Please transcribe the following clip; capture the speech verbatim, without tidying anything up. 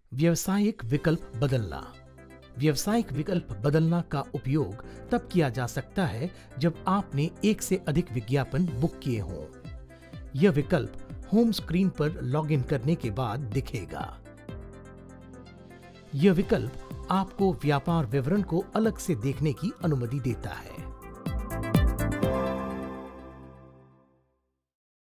व्यावसायिक विकल्प बदलना। व्यावसायिक विकल्प बदलना का उपयोग तब किया जा सकता है जब आपने एक से अधिक विज्ञापन बुक किए हों। यह विकल्प होम स्क्रीन पर लॉगिन करने के बाद दिखेगा। यह विकल्प आपको व्यापार विवरण को अलग से देखने की अनुमति देता है।